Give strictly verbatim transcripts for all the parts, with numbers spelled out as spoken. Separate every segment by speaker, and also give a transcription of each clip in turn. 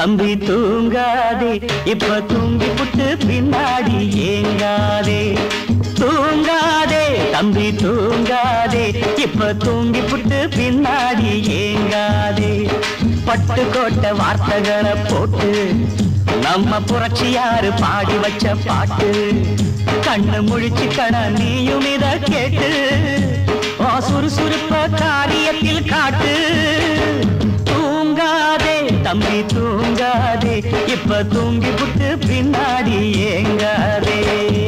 Speaker 1: தம்பி தூங்காதே இப்ப தூங்கி புட்டு பின்னாடி ஏங்காதே தூங்காதே தம்பி தூங்காதே இப்ப தூங்கி புட்டு பின்னாடி ஏங்காதே பட்டு கோட்ட வார்த்தைகளை போட்டு நம்ம புரட்சியாரு பாடி வச்ச பாட்டு கண்ணு முழிச்சு கட நீயும் இத கேட்டு சுறுசுறுப்ப காரியத்தில் காட்டு தூங்காதே தம்பி தூங்காதே இப்ப தூங்கி புட்டு பின்னாடி ஏங்காதே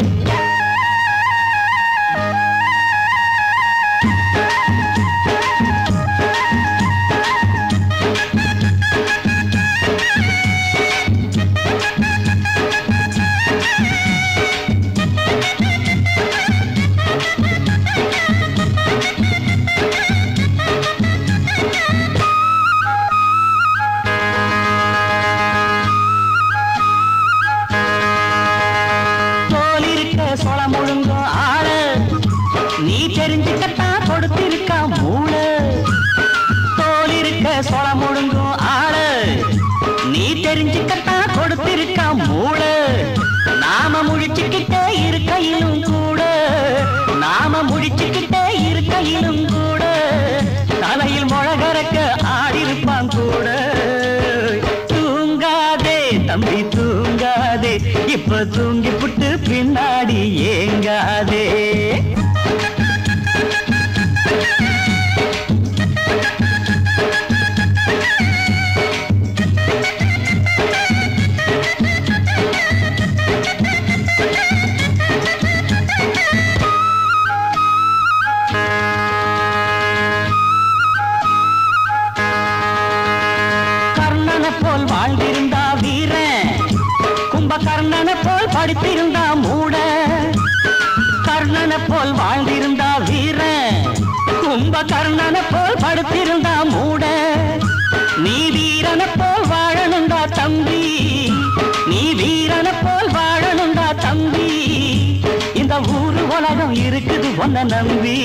Speaker 1: இப்ப தூங்கி புட்டு பின்னாடி ஏங்காதே கர்ணனை போல் வாழ்ந்திருந்தா வீரன் கர்ணனை போல் படித்திருந்தா மூட கர்ணனை போல் வாழ்ந்திருந்தா வீரன் கும்ப கர்ணனை போல் படுத்திருந்தா மூட நீ வீரனை போல் வாழணுண்டா தம்பி நீ வீரனை போல் வாழணுண்டா தம்பி இந்த ஊரு உலகம் இருக்குது ஒன்ன நம்பி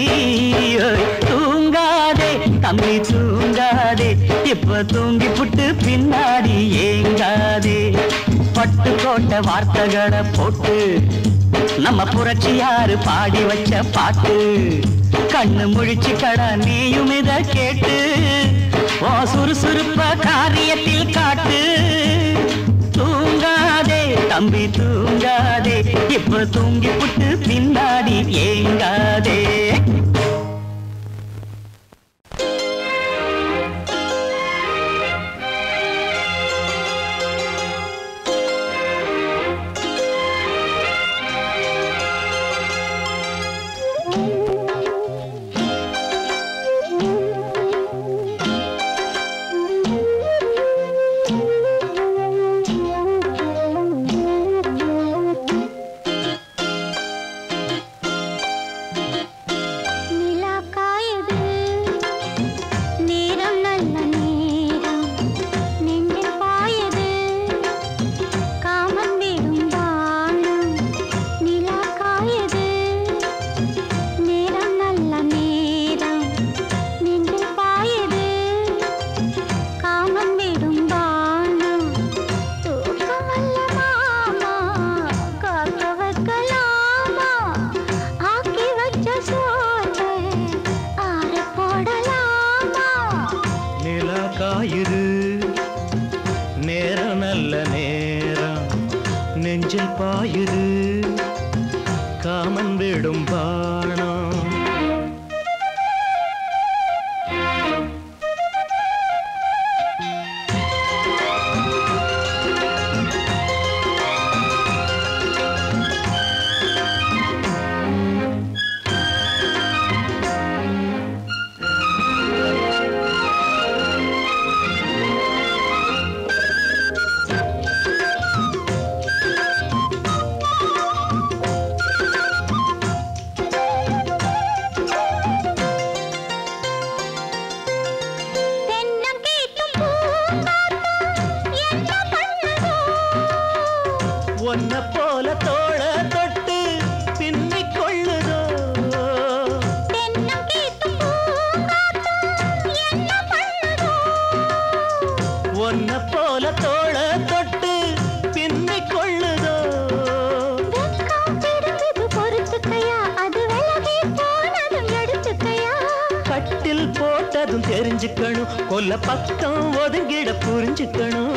Speaker 1: தூங்காதே தம்பி தூங்காதே இப்ப தூங்கி புட்டு பின்னாடி ஏங்காதே பட்டு கோட்ட வார்த்தைகளை போட்டு நம்ம புரட்சியாரு பாடி வச்ச பாட்டு கண்ணு முழிச்சு கட நீயும் இத கேட்டு ஓ சுறுசுறுப்ப காரியத்தில் காட்டு தூங்காதே தம்பி தூங்காதே இப்ப தூங்கி புட்டு பின்னாடி ஏங்காதே
Speaker 2: ஒன்ன போல தோள
Speaker 1: அதுக்கும் தெரிஞ்சுக்கணும், கொல்ல பக்கம் ஒதுங்கிட புரிஞ்சுக்கணும்.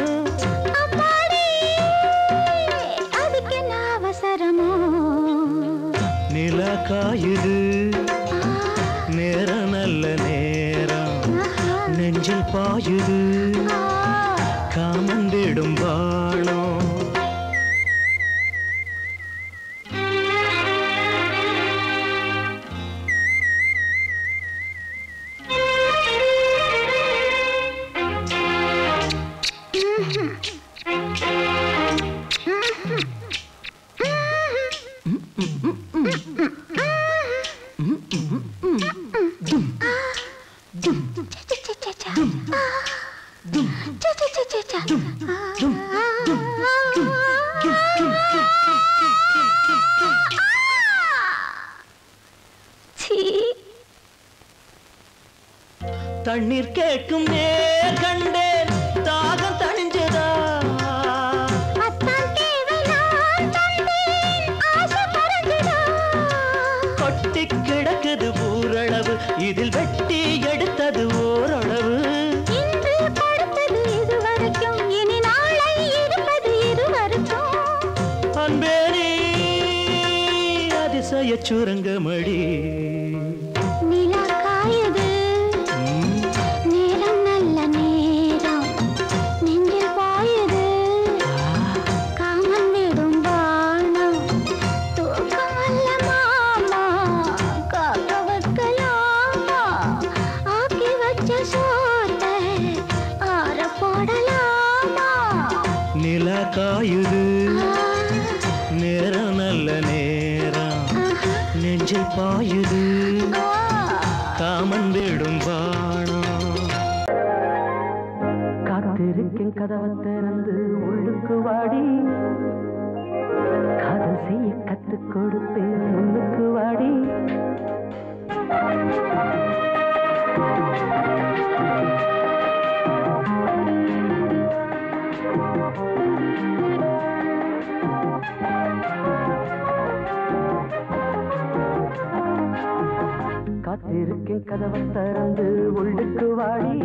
Speaker 2: அதுக்கு என்ன அவசரமோ?
Speaker 1: நில காயுது நேரம் நல்ல நேரம், நெஞ்சில் பாயுது காமன் விடும் வாழம். தண்ணீர் கேட்கும் நேர் கண்டேன், தாகம் தணிஞ்சதா? கொட்டி கிடக்குது ஊரளவு, இதில் வெட்டி எடுத்தது ஓரளவு. அன்பே நீ அதிசய சுரங்கமடி. நிலா காயுது நேரம் நல்ல நேரம், நெஞ்சில் பாயுது காமன் விடும் வாணம். காத்திருக்கும் கதவை திறந்து உள்ளுக்கு வாடி, காதல் செய்ய கத்துக் கொடுப்பேன் முன்னுக்கு வாடி. காத்திருக்கும் கதவை திறந்து உள்ளுக்கு வாடி,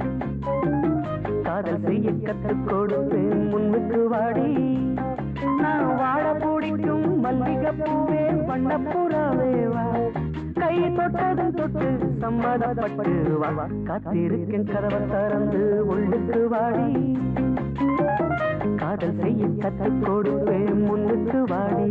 Speaker 1: காதல் செய்ய கத்துக் கொடுப்பேன் முன்னுக்கு வாடி. நான் வாழ பிடிக்கும் மல்லிகை பூவே வண்ணப்புறாவே வா, கை தொட்டதும் தொட்டு சம்மதப்பட்டு வா. காத்திருக்கும் கதவை திறந்து உள்ளுக்கு வாடி, காதல் செய்ய கத்துக் கொடுப்பேன் முன்னுக்கு வாடி.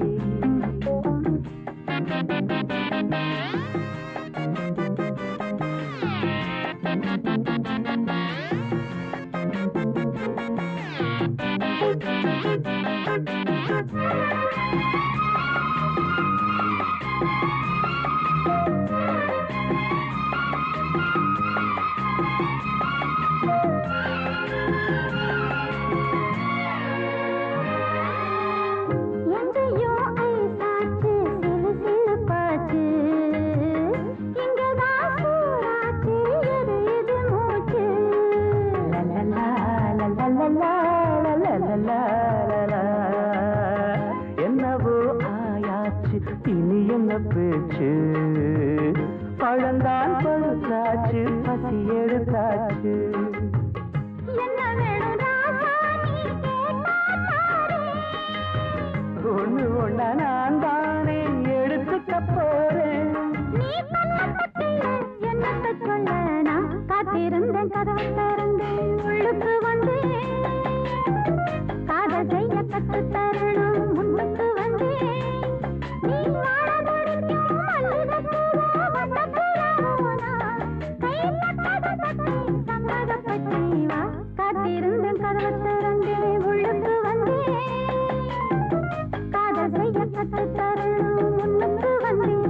Speaker 1: என்னவோ ஆயாச்சு இனி என்ன பேச்சு, பழந்தான் பழுத்தாச்சு பசி எடுத்தாச்சு. ஒண்ணு ஒண்ணா நான் தானே எடுத்துக்க போறேன். என்னத்தை சொல்ல நான் காத்திருந்தேன், கதவை திறந்தேன் உள்ளுக்கு வந்தேன். காதல் செய்ய கத்து தரணும் முன்னுக்கு வந்தேன். நீ வாழ முடிக்கும் மல்லிகை பூவா வண்ணப்புறாவோனா, கை தொட்டது தட்டி சம்மதப்பட்டு வா. காத்திருந்தேன் கதவை திறந்தேன் உள்ளுக்கு வந்தேன். காதல் செய்ய கத்து தரணும் முன்னுக்கு வந்தேன்.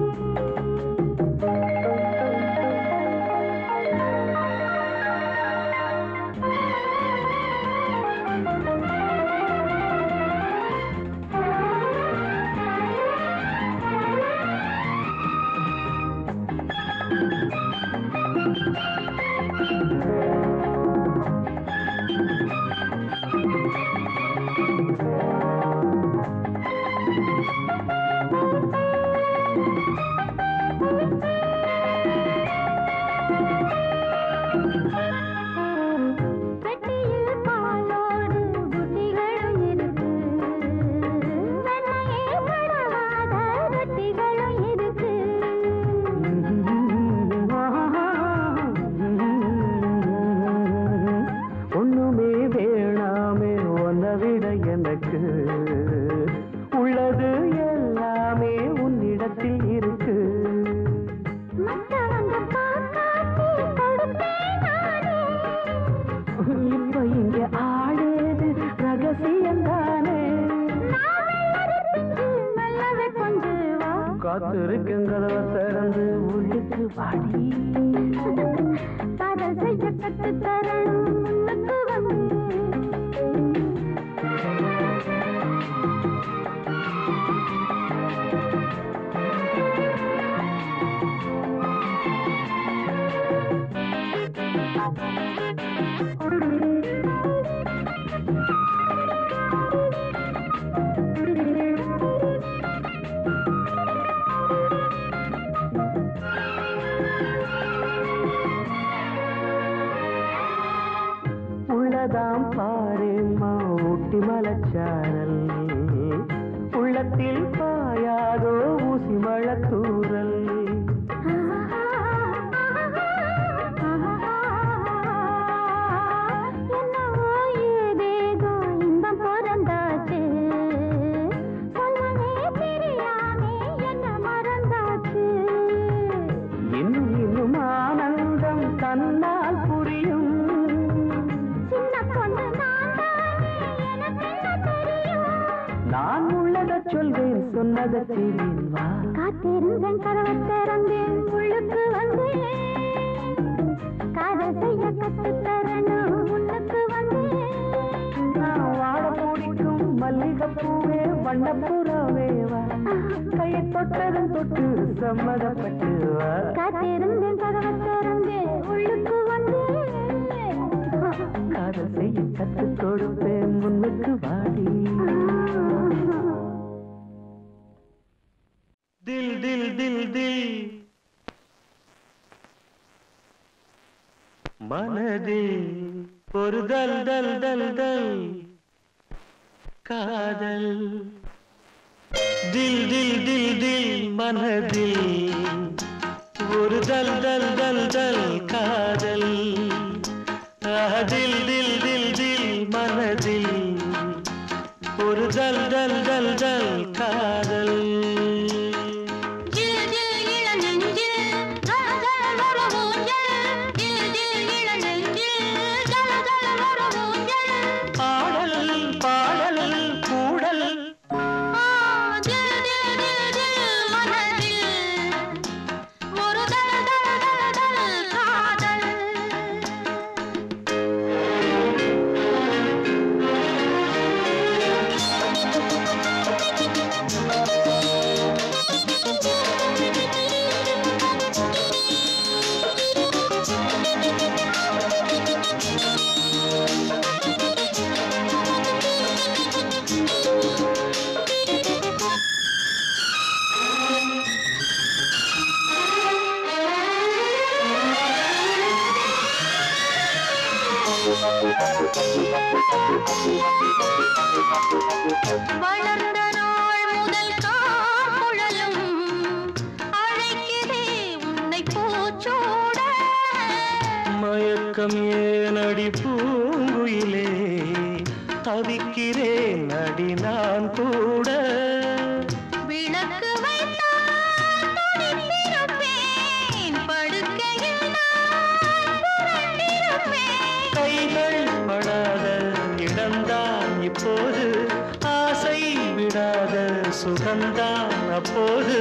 Speaker 1: காத்திருக்கும் கதவை திறந்து உள்ளுக்கு வாடி
Speaker 2: காதல் செய்ய கத்து தரணும் முன்னுக்கு வந்து
Speaker 1: உள்ளதாம் பாரேம்மா ஊட்டி மலச்சாரல் உள்ளத்தில் பாயாதோ ஊசி மழத்தூரல்
Speaker 2: என்னவோ ஏதேதோ இன்பம் பிறந்தாச்சு சொல்லவே தெரியாமே என்ன மறந்தாச்சு
Speaker 1: இன்னும் இன்னும் ஆனந்தம் தன்னால் புரியும் நான் உள்ளத சொல்வேன் சொன்னத செய்வேன் வா
Speaker 2: காத்திருந்தேன் கதவை திறந்தேன் உள்ளுக்கு வந்தேன் காதல் செய்ய கத்து தரணும் முன்னுக்கு வந்தேன்
Speaker 1: நான் வாழ பிடிக்கும் மல்லிகைப்பூவே வண்ணப்புறாவே வா கையை தொட்டதும் தொட்டு சம்மதப்பட்டு வா
Speaker 2: காத்திருந்தேன் கதவை திறந்தேன் உள்ளுக்கு வந்தேன்
Speaker 1: காதல் செய்ய கத்து கொடுப்பேன் முன்னுக்கு வாடி दिल दिल दिल दिल மனதில் ஒரு தல் தல் தல் தல் காதல் दिल दिल दिल दिल மனதில் ஒரு தல் தல் தல் தல் காதல் दिल दिल दिल दिल மனதில் ஒரு தல் தல் தல் தல் காதல்
Speaker 2: வளர்ந்த நாள் முதல் காமுழலும் அழைக்கிறே உன்னை பூச்சோட
Speaker 1: மயக்கம் ஏனடி பூங்குயிலே தவிக்கிறேன் அடி நான் கூட
Speaker 2: விளக்கு வைத்தான் துடித்திருப்பேன் படுக்கையில் நான் புரண்டிருப்பேன்
Speaker 1: கைகள் படாத இடம்தான் இப்போது ஆசை விடாத சுகந்தான் அப்போது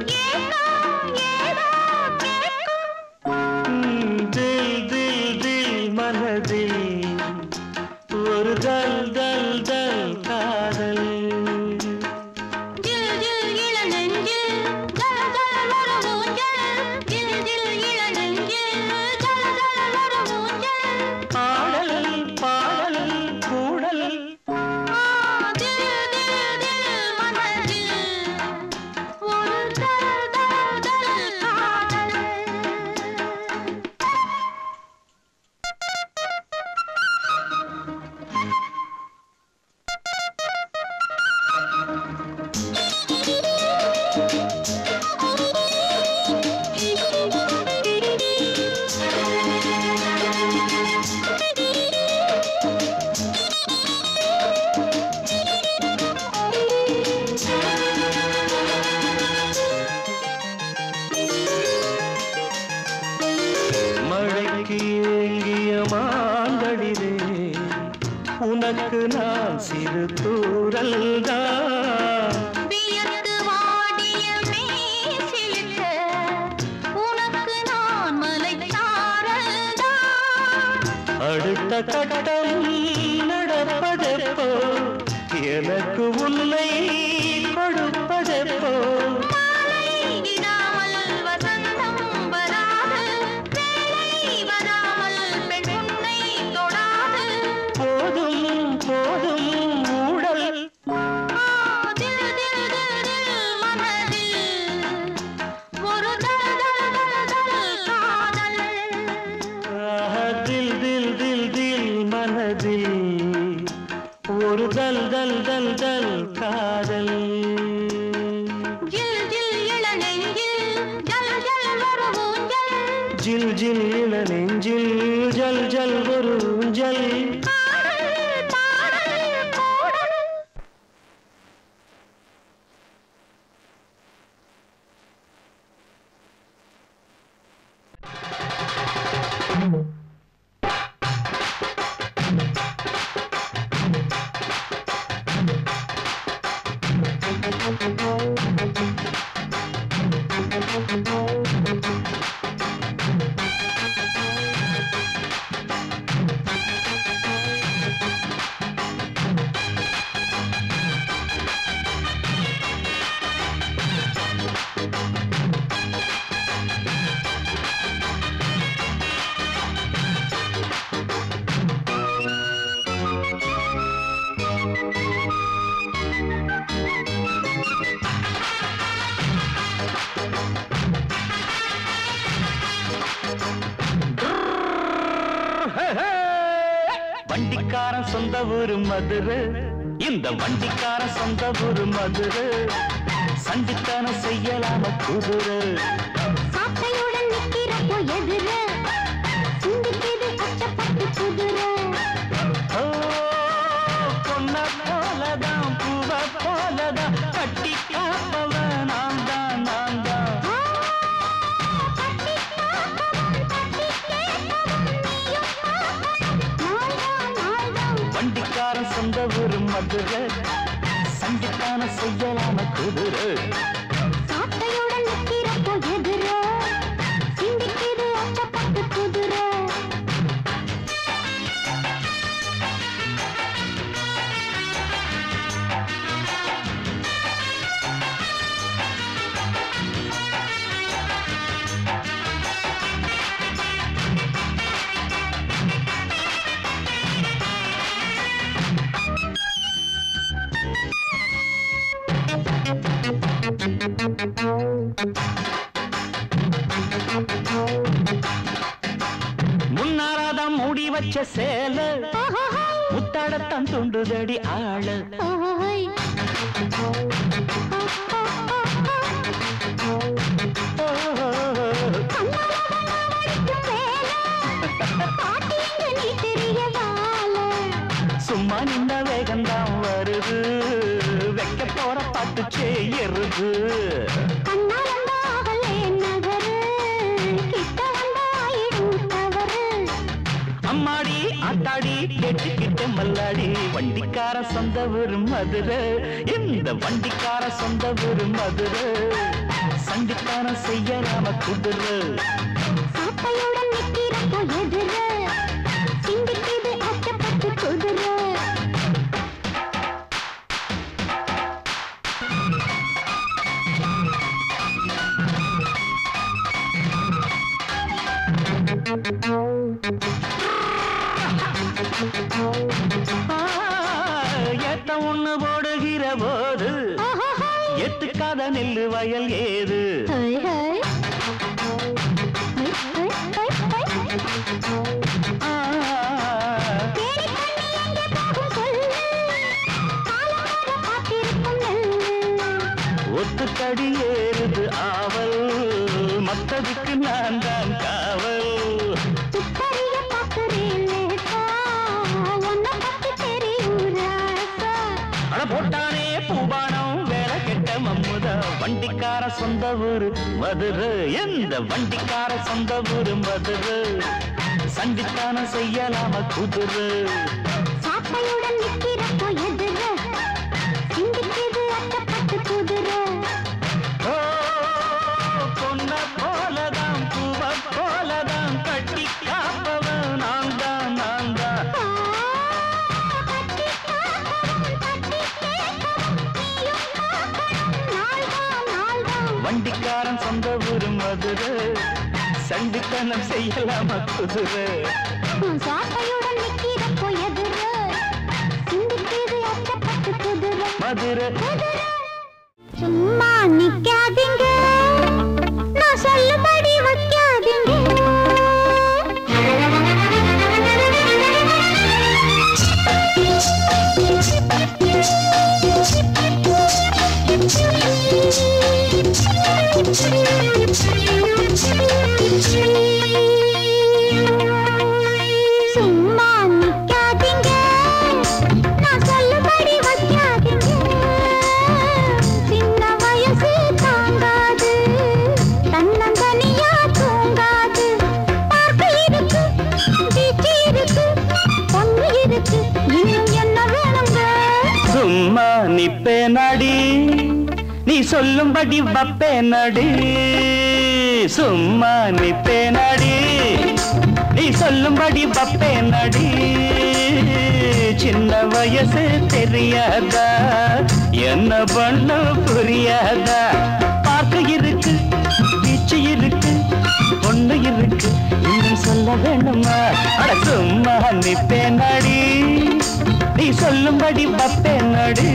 Speaker 1: தில் தில் தில் மனதில் ஒரு தல் தல் தல் காதல் உனக்கு நான் சிறு தூரல் தான்
Speaker 2: வியந்து வாடிய மேகங்களே
Speaker 1: அடுத்த கட்டம் நடப்பதெப்போ எனக்கு உன்னை கொடுப்பதெப்போ ஒரு தல் தல் தல் தல் காதல்
Speaker 2: ஜில் ஜில் இளநெஞ்சில் ஜல் ஜல் ஒரு ஊஞ்சல்
Speaker 1: ஜில் ஜில் இளநெஞ்சில் ஜல் ஜல் ஒரு ஊஞ்சல்
Speaker 2: பாடல் பாடல் பாடல்
Speaker 1: வண்டிக்காரன் சொந்த ஊரு மதுரை இந்த வண்டிக்காரன் சொந்த ஊரு மதுரை சண்டித்தனம் செய்யலாம குதிரை
Speaker 2: சாட்டையுடன் நிற்கிறப்போ எதிர சிந்திக்கிது அச்சப்பட்டு குதிரை
Speaker 1: பொன்ன போலதான் பூவ போலதான் கட்டி காப்பவன் நான் தான் நான் தான் வண்டிக்காரன் சொந்த ஊரு மதுரை சண்டித்தனம் செய்யலாம குதிரை
Speaker 2: சாட்டையுடன் நிற்கிறப்போ எதிர சிந்திக்கிது அச்சப்பட்டு குதிரை
Speaker 1: முன்னாராதான் மூடி வச்ச சேல முத்தாடத்தான் துண்டுதடி ஆள சும்மா நின்ற வேகந்தான் வருது வைக்க போற பாட்டு செய்யறது அம்மாடி ஆத்தாடி கேட்டுக்கிட்ட மல்லாடி வண்டிக்கார சொந்த ஊரு மதுரை இந்த வண்டிக்கார சொந்த ஊரு மதுரை சண்டித்தனம் செய்யலாம குதிரை
Speaker 2: சாட்டையுடன் நிற்கிறப்போ எதிர சிந்திக்கிது அச்சப்பட்டு குதிரை
Speaker 1: ஏத்த ஒண்ணு போடுகிற போது எத்துக்காத நெல்லு வயல் ஏது ஒத்துக்கடி ஏறுது ஆவல் மத்ததுக்கு நான் தான் காவல் போட்டானே பூபானம் வேலை கெட்ட மம்முதா வண்டிக்கார சொந்த ஊரு மதுரை எந்த வண்டிக்கார சொந்த ஊரு மதுரை சண்டித்தனம் செய்யலாம குதிரை
Speaker 2: சாட்டையுடன் நிற்கிறப்போ எதிர சிந்திக்கிது அச்சப்பட்டு குதிரை
Speaker 1: பொன்ன போலதான் பூவ போலதான் கட்டி காப்பவன் நான் தான் நான் தான் வண்டிக்காரன் சொந்த ஊரு மதுரை, சண்டித்தனம் செய்யலாமா குதிரை?
Speaker 2: சாட்டையுடன் நிக்கிறப்போ எதிர சிந்திக்கிது அச்சப்பட்டு குதிரை
Speaker 1: மதுரை
Speaker 2: சும்மா நிக்காதீங்க, நான் சொல்லும்படி வைக்காதீங்க. சும்மா நிக்காதீங்க, நான் சொல்லும்படி வைக்காதீங்க. சின்ன வயசு தாங்காது, தன்னந்தனியா தூங்காது. பார்க்க இருக்கு, பீச்சு இருக்கு, பொண்ணு இருக்கு, இன்னும் என்ன வேணுங்க?
Speaker 1: சும்மா நிப்பே நடி, நீ சொல்லும்படி வப்பே நடி. சும்மா நிப்பே நடி, நீ சொல்லும்படி வப்பே நடி. சின்ன வயசு தெரியாதா, என்ன பண்ண புரியாதா? பார்க்க இருக்கு, பீச்சு இருக்கு, பொண்ணு இருக்கு, இன்னும் சொல்ல வேணுமா? அட சும்மா நிப்பே நடி, நீ சொல்லும்படி வப்பே நடி.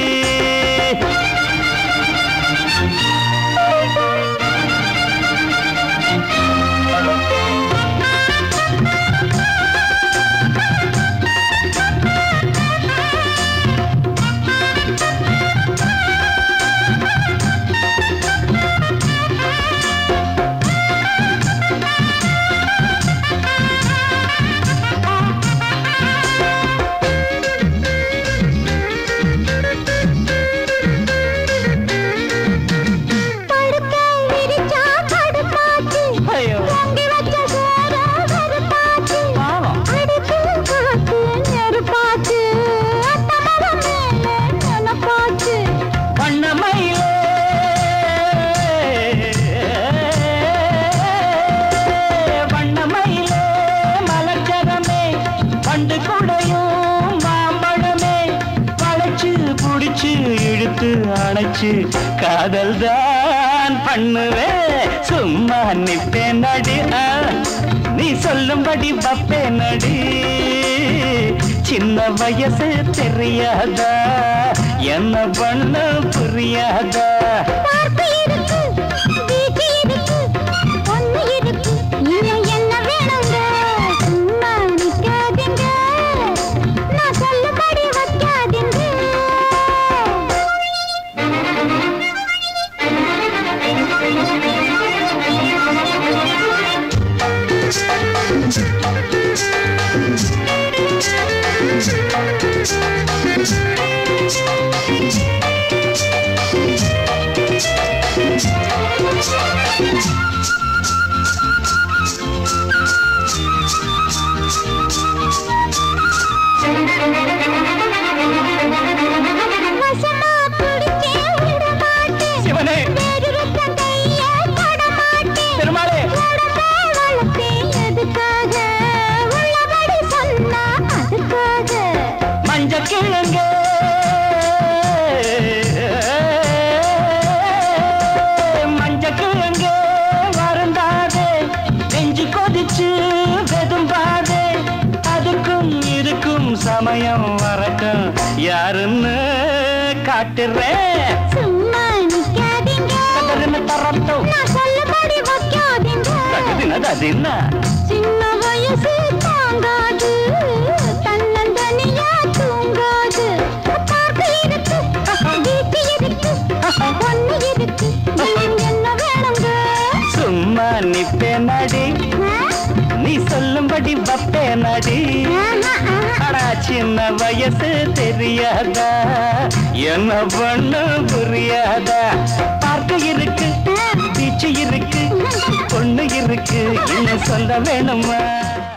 Speaker 1: காதல் தான் பண்ணுவே, சும்மா நிப்பே நடி, நீ சொல்லும்படி வப்பே நடி. சின்ன வயசு தெரியாதா, என்ன பண்ண புரியாதா? சமயம் வரட்டும் யாருன்னு காட்டுறேன்.
Speaker 2: சும்மா நிக்காதீங்க,
Speaker 1: தரட்டும்,
Speaker 2: நான் சொல்லும்படி வைக்காதீங்க.
Speaker 1: என்ன
Speaker 2: சின்ன வயசு தாங்காது, தன்னந்தனியா தூங்காது. பார்க்க இருக்கு, வீட்டு இருக்கு, பொண்ணு இருக்கு, என்ன வேணுங்க?
Speaker 1: சும்மா நிப்பே நடி, நீ சொல்லும்படி வப்பே நடி. அடா சின்ன வயசு தெரியாதா, என்ன பண்ண புரியாதா? பார்க்க இருக்கு, பீச்சு இருக்கு, பொண்ணு இருக்கு, இன்னும் சொல்ல வேணுமா?